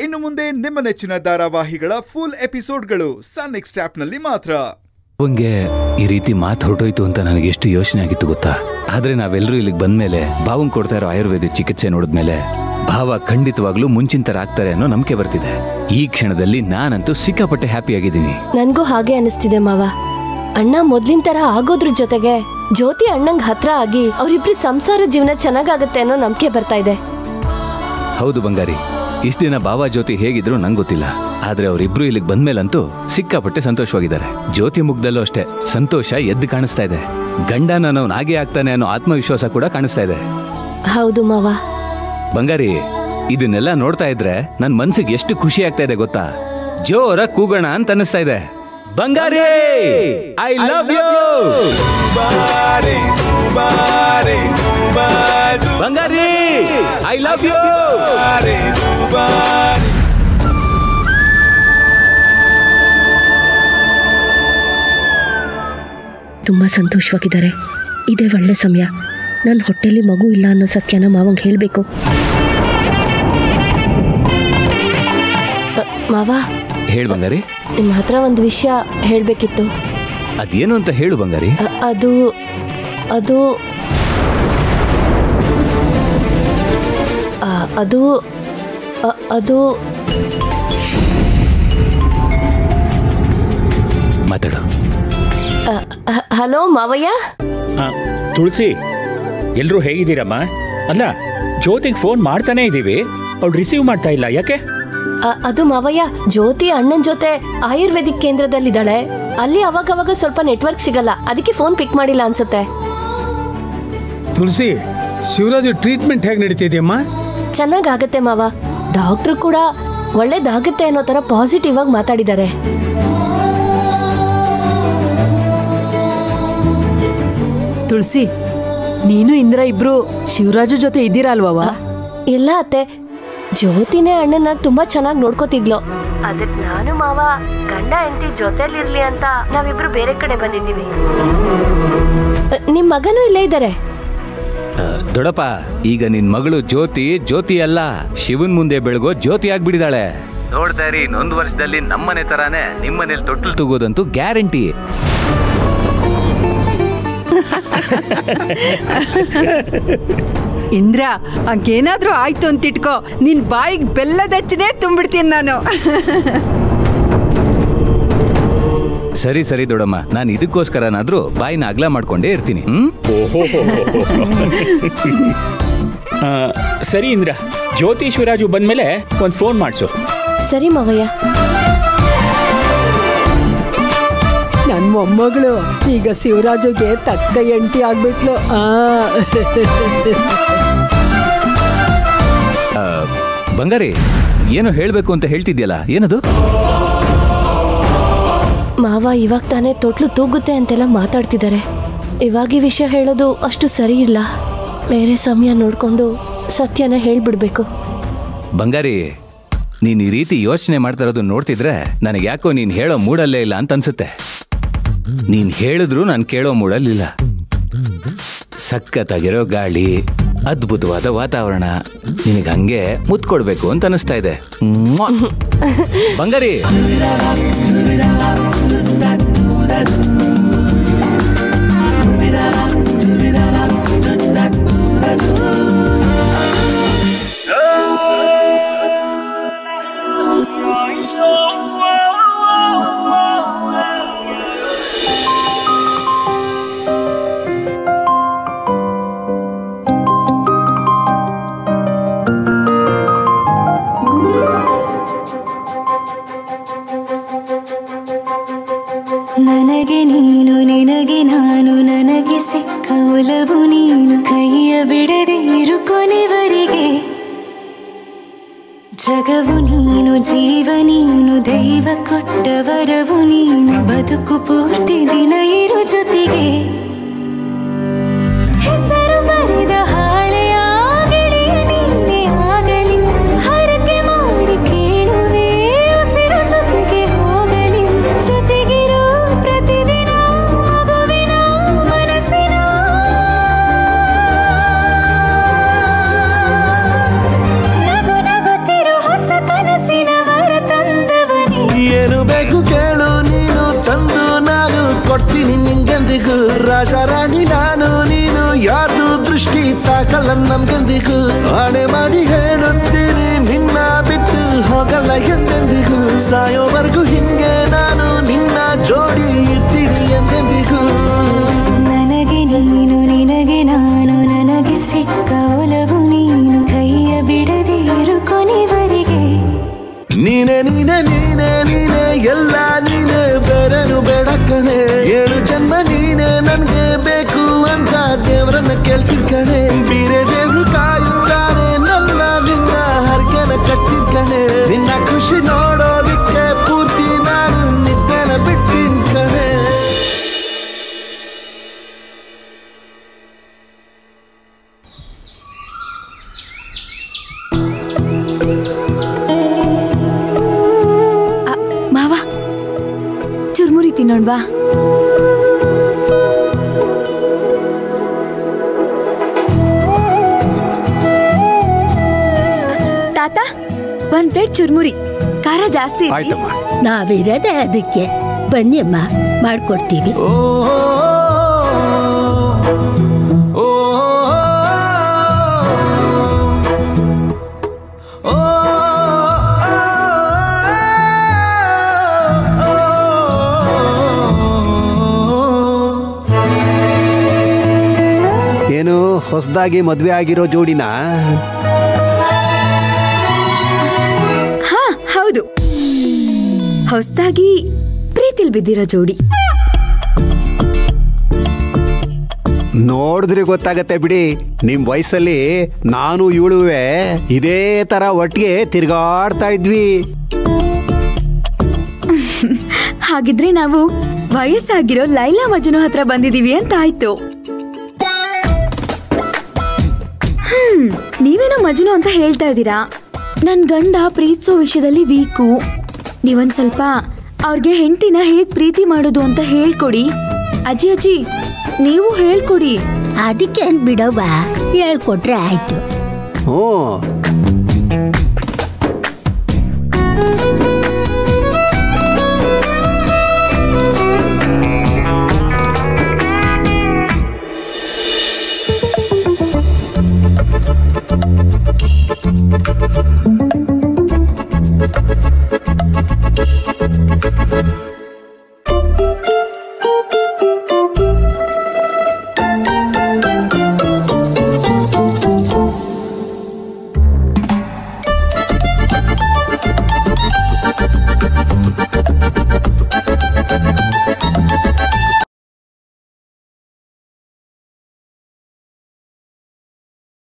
ಇನ್ನು ಮುಂದೆ ನಿಮ್ಮ ನೆಚ್ಚಿನ ಧಾರಾವಾಹಿಗಳ ಫುಲ್ ಎಪಿಸೋಡ್ಗಳು ಸನ್ ನೆಕ್ಸ್ಟ್ ಆಪ್ನಲ್ಲಿ ಮಾತ್ರ. ಅವನ್ಗೆ ಈ ರೀತಿ ಮಾತು ಹೊರಟೋಯ್ತು ಅಂತ ನನಗೆ ಎಷ್ಟು ಯೋಚನೆ ಆಗಿತ್ತು ಗೊತ್ತಾ. ಆದ್ರೆ ನಾವೆಲ್ಲರೂ ಇಲ್ಲಿಗೆ ಬಂದ್ಮೇಲೆ ಭಾವಂಗ್ ಕೊಡ್ತಾ ಇರೋ ಆಯುರ್ವೇದಿಕ್ ಚಿಕಿತ್ಸೆ ನೋಡಿದ್ಮೇಲೆ ಭಾವ ಖಂಡಿತವಾಗ್ಲೂ ಮುಂಚಿನ ತರ ಆಗ್ತಾರೆ ಅನ್ನೋ ನಂಬಿಕೆ ಬರ್ತಿದೆ. ಈ ಕ್ಷಣದಲ್ಲಿ ನಾನಂತೂ ಸಿಕ್ಕಾಪಟ್ಟೆ ಹ್ಯಾಪಿ ಆಗಿದ್ದೀನಿ. ನನ್ಗೂ ಹಾಗೆ ಅನಿಸ್ತಿದೆ ಮಾವ. ಅಣ್ಣ ಮೊದ್ಲಿನ ತರ ಆಗೋದ್ರ ಜೊತೆಗೆ ಜ್ಯೋತಿ ಅಣ್ಣಂಗ್ ಹತ್ರ ಆಗಿ ಅವ್ರಿಬ್ರಿ ಸಂಸಾರ ಜೀವನ ಚೆನ್ನಾಗಾಗತ್ತೆ ಅನ್ನೋ ನಂಬಿಕೆ ಬರ್ತಾ ಇದೆ. ಹೌದು ಬಂಗಾರಿ, ಇಷ್ಟ ದಿನ ಭಾವ ಜ್ಯೋತಿ ಹೇಗಿದ್ರು ನಂಗೆ ಗೊತ್ತಿಲ್ಲ. ಆದ್ರೆ ಅವರಿಬ್ರು ಇಲ್ಲಿಗೆ ಬಂದ್ಮೇಲಂತೂ ಸಿಕ್ಕಾಪಟ್ಟೆ ಸಂತೋಷವಾಗಿದ್ದಾರೆ. ಜ್ಯೋತಿ ಮುಗ್ದಲ್ಲೂ ಅಷ್ಟೇ ಸಂತೋಷ ಎದ್ದು ಕಾಣಿಸ್ತಾ ಇದೆ. ಗಂಡ ನಾವು ನಾಗೆ ಆಗ್ತಾನೆ ಅನ್ನೋ ಆತ್ಮವಿಶ್ವಾಸ ಕೂಡ ಕಾಣಿಸ್ತಾ ಇದೆ. ಹೌದು ಮಾವ. ಬಂಗಾರಿ, ಇದನ್ನೆಲ್ಲ ನೋಡ್ತಾ ಇದ್ರೆ ನನ್ ಮನ್ಸಿಗೆ ಎಷ್ಟು ಖುಷಿ ಆಗ್ತಾ ಇದೆ ಗೊತ್ತಾ. ಜೋರ ಕೂಗೋಣ ಅಂತ ಅನ್ನಿಸ್ತಾ ಇದೆ. ಬಂಗಾರಿ, ಐ ಲವ್ ಯು. ಬಂಗಾರಿ, ಐ ಲವ್ ಯು. ತುಂಬಾ ಸಂತೋಷವಾಗಿದ್ದಾರೆ. ಇದೇ ಒಳ್ಳೆ ಸಮಯ. ನನ್ನ ಹೊಟ್ಟೆಲಿ ಮಗು ಇಲ್ಲ ಅನ್ನೋ ಸತ್ಯನ ಮಾವಂಗ್ ಹೇಳ್ಬೇಕು. ಮಾವ, ಹೇಳು ಬಂಗಾರಿ. ನಿಮ್ಮ ಹತ್ರ ಒಂದು ವಿಷಯ ಹೇಳ್ಬೇಕಿತ್ತು. ಅದೇನು ಅಂತ ಹೇಳು ಬಂಗಾರಿ. ಅದು ಅದು ಅದು ಅದು ಮಾತಾಡು. ಹಲೋ ಮಾವಯ್ಯ. ತುಳಸಿ, ಎಲ್ರೂ ಹೇಗಿದ್ದೀರಮ್ಮ? ಅಲ್ಲ, ಜ್ಯೋತಿಗೆ ಫೋನ್ ಮಾಡ್ತಾನೆ ಇದ್ದೀವಿ, ಅವ್ಳು ರಿಸೀವ್ ಮಾಡ್ತಾ ಇಲ್ಲ, ಯಾಕೆ? ಅದು ಮಾವಯ್ಯ, ಜ್ಯೋತಿ ಅಣ್ಣನ ಜೊತೆ ಆಯುರ್ವೇದಿಕ್ ಕೇಂದ್ರದಲ್ಲಿದ್ದಾಳೆ. ಅಲ್ಲಿ ಅವಾಗವಾಗ ಸ್ವಲ್ಪ ನೆಟ್ವರ್ಕ್ ಸಿಗಲ್ಲ, ಅದಕ್ಕೆ ಫೋನ್ ಪಿಕ್ ಮಾಡಿಲ್ಲ ಅನ್ಸುತ್ತೆ. ತುಳಸಿ, ಶಿವರಾಜು ಟ್ರೀಟ್ಮೆಂಟ್ ಹೇಗೆ ನಡೀತಿದೆಯಮ್ಮ? ಚೆನ್ನಾಗಾಗತ್ತೆ ಮಾವ. ಡಾಕ್ಟ್ರು ಕೂಡ ಒಳ್ಳೇದಾಗತ್ತೆ ಅನ್ನೋ ತರ ಪಾಸಿಟಿವ್ ಆಗಿ ಮಾತಾಡಿದ್ದಾರೆ. ತುಳಸಿ, ನೀನು ಇಂದ್ರ ಇಬ್ರು ಶಿವರಾಜು ಜೊತೆ ಇದ್ದೀರಾ ಅಲ್ವವ? ಇಲ್ಲ ಅತ್ತೆ, ಜ್ಯೋತಿನೇ ಅಣ್ಣನ ತುಂಬಾ ಚೆನ್ನಾಗಿ ನೋಡ್ಕೋತಿದ್ಲು. ಅದಕ್ಕೆ ನಾನು ಮಾವ ಗಂಡ ಹೆಂಡತಿ ಜೊತೆಲಿರ್ಲಿ ಅಂತ ನಾವಿಬ್ರು ಬೇರೆ ಕಡೆ ಬಂದಿದ್ದೀವಿ. ನಿಮ್ ಮಗನೂ ಇಲ್ಲೇ ಇದ್ದಾರೆ. ದೊಡ್ಡಪ್ಪ, ಈಗ ನಿನ್ ಮಗಳು ಜ್ಯೋತಿ ಜ್ಯೋತಿ ಅಲ್ಲ, ಶಿವನ್ ಮುಂದೆ ಬೆಳಗೋ ಜ್ಯೋತಿ ಆಗ್ಬಿಡಿದಾಳೆ. ನೋಡ್ತಾ ಇರಿ, ಇನ್ನೊಂದು ವರ್ಷದಲ್ಲಿ ನಮ್ಮನೆ ತರಾನೇ ನಿಮ್ಮನೇಲಿ ತೊಟ್ಲು ತಗೋದಂತೂ ಗ್ಯಾರಂಟಿ. ಇಂದ್ರ, ಹಂಗೇನಾದ್ರೂ ಆಯ್ತು ಅಂತಿಟ್ಕೋ, ನಿನ್ ಬಾಯಿಗೆ ಬೆಲ್ಲದಚ್ಚನೆ ತುಂಬಿಡ್ತೀನಿ ನಾನು. ಸರಿ ಸರಿ ದೊಡ್ಡಮ್ಮ, ನಾನು ಇದಕ್ಕೋಸ್ಕರನಾದ್ರೂ ಬಾಯಿನ ಅಗ್ಲ ಮಾಡ್ಕೊಂಡೇ ಇರ್ತೀನಿ. ಸರಿ ಇಂದ್ರ, ಜ್ಯೋತಿ ಶಿವರಾಜು ಬಂದ್ಮೇಲೆ ಒಂದು ಫೋನ್ ಮಾಡಿಸು. ಸರಿ ಮಾವಯ್ಯ. ನನ್ ಮೊಮ್ಮಗಳು ಈಗ ಶಿವರಾಜುಗೆ ತಕ್ಕ ಎಂಟಿ ಆಗ್ಬಿಟ್ಲು. ಬಂಗಾರಿ, ಏನೋ ಹೇಳ್ಬೇಕು ಅಂತ ಹೇಳ್ತಿದ್ಯಲ್ಲ, ಏನದು? ಮಾವ ಇವಾಗ ತಾನೇ ತೊಟ್ಲು ತೂಗುತ್ತೆ ಅಂತೆಲ್ಲ ಮಾತಾಡ್ತಿದ್ದಾರೆ. ಇವಾಗ ಈ ವಿಷಯ ಹೇಳೋದು ಅಷ್ಟು ಸರಿ ಇಲ್ಲ. ಬೇರೆ ಸಮಯ ನೋಡ್ಕೊಂಡು ಸತ್ಯನ ಹೇಳ್ಬಿಡ್ಬೇಕು. ಬಂಗಾರಿ, ನೀನ್ ಈ ರೀತಿ ಯೋಚನೆ ಮಾಡ್ತಾ ಇರೋದು ನೋಡ್ತಿದ್ರೆ ನನಗೆ ಯಾಕೋ ನೀನ್ ಹೇಳೋ ಮೂಡಲ್ಲೇ ಇಲ್ಲ ಅಂತ ಅನ್ಸುತ್ತೆ. ನೀನ್ ಹೇಳಿದ್ರು ನಾನು ಕೇಳೋ ಮೂಡಲ್ಲಿಲ್ಲ. ಸಖತ್ತಾಗಿರೋ ಗಾಳಿ, ಅದ್ಭುತವಾದ ವಾತಾವರಣ, ನಿನಗೆ ಹಂಗೆ ಮುತ್ಕೊಡ್ಬೇಕು ಅಂತ ಅನಿಸ್ತಾ ಇದೆ. ಬಂಗಾರಿ, ನನಗೆ ನೀನು ನಿನಗೆ ನಾನು, ನನಗೆ ಸಿಕ್ಕ ಒಲವು ನೀನು, ಕೈಯ ಬಿಡದೆ ಇರು ಕೊನೆವರೆಗೆ. ಜಗವು ನೀನು, ಜೀವ ನೀನು, ದೈವ ಕೊಟ್ಟ ವರವು ನೀನು, ಬದುಕು ಪೂರ್ತಿ ದಿನ ಇರು ಜೊತೆಗೆ. ಹೆಸರು ಬರೆದ ಹಾಳೆಯ ಗೆಳೆಯ ನೀನೇ ಆಗಲಿ, ಹರಕೆ ಮಾಡಿ ಕೇಳುವೆ ಉಸಿರು ಜೊತೆಗೆ ಹೋಗಲಿ. ಜೊತೆಗಿರೋ ಪ್ರತಿದಿನ ಮಗುವಿನ ಮನಸ್ಸಿನ ನಗು ನಗುತ್ತಿರೋ ಹೊಸ ಕನಸಿ ಇರ್ತೀನಿ ನಿಂಗೆಂದಿಗೂ ರಾಜ ರಾಣಿ ನಾನು ನೀನು ಯಾರ್ದು ದೃಷ್ಟಿ ತಾಕಲ್ಲ ನಮ್ಗೆಂದಿಗೂ ಆಣೆ ಮಾಡಿ ಹೇಳುತ್ತೀನಿ ನಿನ್ನ ಬಿಟ್ಟು ಹೋಗಲ್ಲ ಎಂದೆಂದಿಗೂ ಸಾಯೋವರೆಗೂ ಹಿಂಗೆ ನಾನು ನಿನ್ನ ಜೋಡಿ ಇರ್ತೀನಿ ಎಂದೆಂದಿಗೂ ನನಗೆ ನೀನು ನಿನಗೆ ನಾನು ನನಗೆ ಸಿಕ್ಕ ಒಲವು ನೀನು ಕೈಯ ಬಿಡದೆ ಇರು ಕೊನೆವರೆಗೆ ನೀನೆ ನೀನೆ ನೀನೆ ನೀನೆ ಎಲ್ಲ ನೀನೆ ಬೇರೆನು ಬೇಡ ಕಣೆ 7 ಜನ್ಮ ನೀನೆ ನನ್ಗೆ ಬೇಕು ಅಂತ ದೇವರನ್ನ ಕೇಳ್ತೀನಿ ಕಣೆ ಬೇರೆ ದೇವ್ರು ಕಾಯುತ್ತಾರೆ ನನ್ನ ನಿನ್ನ ಹರಕೆನ ಕಟ್ತೀನಿ ಕಣೆ ನಿನ್ನ ಖುಷಿ ನೋಡೋದಿಕ್ಕೆ ಪೂರ್ತಿ ನಾನು ನಿದ್ದೆನ ಬಿಡ್ತೀನಿ ಕಣೆ ಮಾವ ಚುರ್ಮುರಿ ತಿನ್ನೋಣ್ವಾ? ತಾತ 1 ಪ್ಲೇಟ್ ಚುರ್ಮುರಿ, ಖಾರ ಜಾಸ್ತಿ. ನಾವಿರದೆ ಅದಕ್ಕೆ ಬನ್ನಿಯಮ್ಮ ಮಾಡ್ಕೊಡ್ತೀವಿ. ಏನು ಹೊಸದಾಗಿ ಮದ್ವೆ ಆಗಿರೋ ಜೋಡಿನಾ? ಹಾ ಹೌದು, ಹೊಸದಾಗಿ ಪ್ರೀತಿಲ್ ಬಿದ್ದಿರೋ ಜೋಡಿ. ನೋಡಿದ್ರೆ ಗೊತ್ತಾಗತ್ತೆ ಬಿಡಿ, ನಿಮ್ ವಯಸ್ಸಲ್ಲಿ ನಾನು ಇವಳುವೆ ಇದೇ ತರ ಒಟ್ಟಿಗೆ ತಿರ್ಗಾಡ್ತಾ ಇದ್ವಿ. ಹಾಗಿದ್ರೆ ನಾವು ವಯಸ್ಸಾಗಿರೋ ಲೈಲಾ ಮಜ್ನು ಹತ್ರ ಬಂದಿದೀವಿ ಅಂತ ಆಯ್ತು. ನೀವೇನೋ ಮಜ್ನು ಅಂತ ಹೇಳ್ತಾ ಇದ್ದೀರಾ. ನನ್ ಗಂಡ ಪ್ರೀತಿಸೋ ವಿಷಯದಲ್ಲಿ ವೀಕು. ನೀವೊಂದ್ ಸ್ವಲ್ಪ ಅವ್ರಿಗೆ ಹೆಂಡತಿನ ಹೇಗ್ ಪ್ರೀತಿ ಮಾಡೋದು ಅಂತ ಹೇಳ್ಕೊಡಿ. ಅಜ್ಜಿ ನೀವು ಹೇಳ್ಕೊಡಿ. ಅದಕ್ಕೆ ಬಿಡವ್ವ, ಹೇಳ್ಕೊಟ್ರೆ ಆಯ್ತು. ಹ್ಞೂ